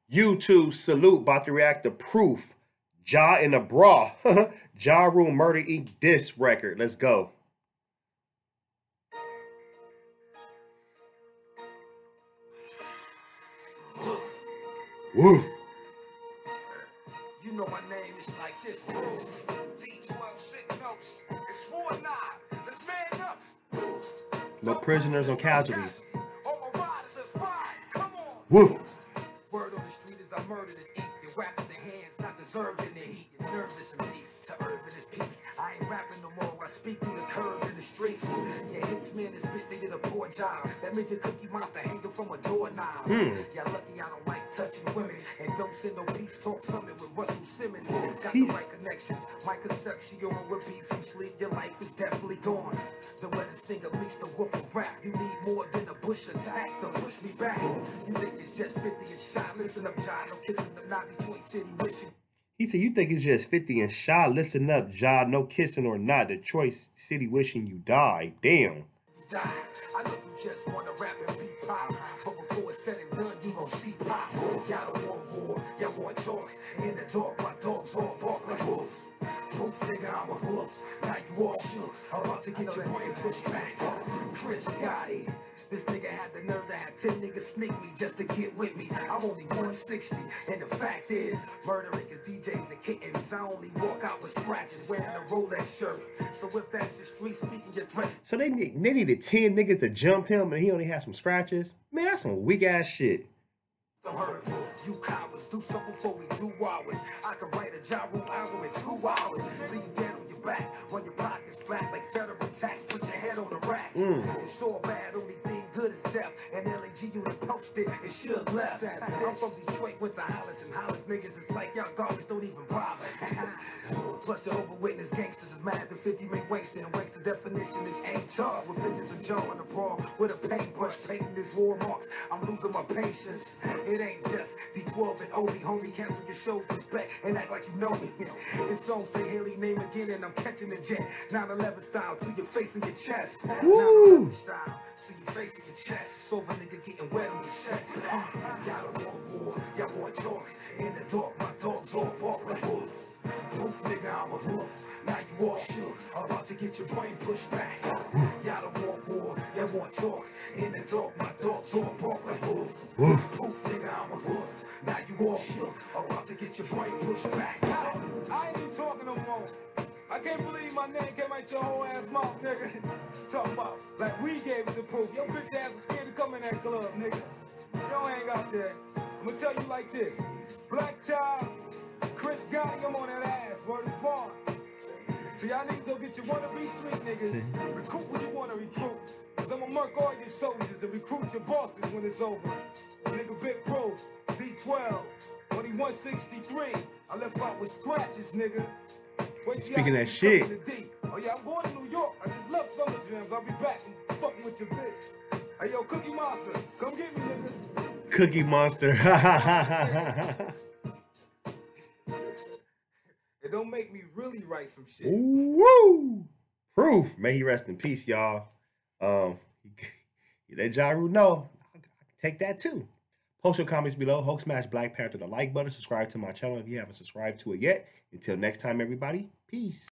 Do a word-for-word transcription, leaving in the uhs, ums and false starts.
YouTube salute, about to react to Proof. Ja in a bra. Ja Rule Murder Incorporated diss record. Let's go. Woo. You know my name is like this. Proof. D twelve sick notes. It's war nine. Let's man up. No prisoners, no casualties. All my riders are fine. Come on. Woo. Word on the street is I murder this ink. You rap with the hands, not deserved in the heat. You're nervous and beef. To urban is peace. I ain't rapping no more. I speak through the curb in the streets. Your hits, man, this bitch, they did a poor job. That midget cookie monster hanging from a doorknob. Hmm. Yeah, lucky I don't like touching women. And don't send no peace talk summit with Russell Simmons. Got Peace. the right connections. My conception with beef. You sleep, your life is definitely gone. The wedding singer meets the wolf of rap. You need more than a bush attack to push me back. You think it's just fifty and shot. Listen up, John. No kissing the not Detroit City wishing. He said, you think it's just fifty and shy? Listen up, Ja. No kissing or not. Detroit City wishing you die. Damn. Die. I know you just wanna rap and be pop, but before it's said and done, you gon' see pop. Y'all don't want war, y'all want talk. In the dark, my dogs all bark like wolf. Proof, nigga, I'm a wolf. Now you all shook. I'm about to get your brain pushed back. Chris got it. This nigga had the nerve to have ten niggas sneak me just to get with me. I'm only one sixty, and the fact is, murdering is D Js and kittens. I only walk out with scratches, wearing a Rolex shirt. So if that's the street speaking, your dress. So they need, they needed ten niggas to jump him, and he only had some scratches. Man, that's some weak ass shit. You cowards, do something before we do ours. I can write a Ja Rule album in two hours. Leave you dead on your back, run your pockets flat like federal tax. Put your head on the rack. Mm. It's all bad, only thing good is death. And L A G unit posted, it should left. I'm from Detroit, went to Hollis, and Hollis niggas is like y'all dogs don't even bother. Plus your over witness gangsters is mad. The fifty make wankster, and wankster definition is ain't tough. With bitches and jaw on the brawl with a paintbrush painting his war marks. I'm losing my patience. It ain't just D twelve and Obi, homie. Cancel your shows, respect, and act like you know me. This song say Haley name again, and I'm catching the jet. nine eleven style to your face and your chest. nine eleven style to your face and your chest. Silver nigga getting wet on the set. Y'all don't want war, y'all want talk. In the dark, my dogs all bark like wolf. Proof, nigga, I'm a wolf. Now you all shook. I'm about to get your brain pushed back. Y'all don't want war, y'all want talk. In the dark, my dogs all bark like wolf. Proof, nigga, I'm a wolf. Now you all shook. I'm about to get your brain pushed back. I ain't even talking no more. I can't believe my name came out your whole ass mouth, nigga. Talking about like we gave it the proof. Your bitch ass was scared to come in that club, nigga. You don't hang out there. I'm gonna tell you like this. Black Child, Chris Gotti, I'm on that ass. Word is born. So y'all niggas go get your wannabe street niggas. Recruit when you wanna recruit. Cause I'ma murk all your soldiers and recruit your bosses when it's over. Nigga Big Proof, D twelve, only one sixty-three. I left out with scratches, nigga. Wait till Speaking that shit. Oh yeah, I'm going to New York. I just left Summer Jams. I'll be back and fucking with your bitch. Hey yo, Cookie Monster, come get me, nigga. Cookie Monster. It don't make me really write some shit. Woo! Proof. May he rest in peace, y'all. Um, you let Ja Rule know. I can take that too. Post your comments below. Hulk smash Black Panther the like button. Subscribe to my channel if you haven't subscribed to it yet. Until next time, everybody. Peace.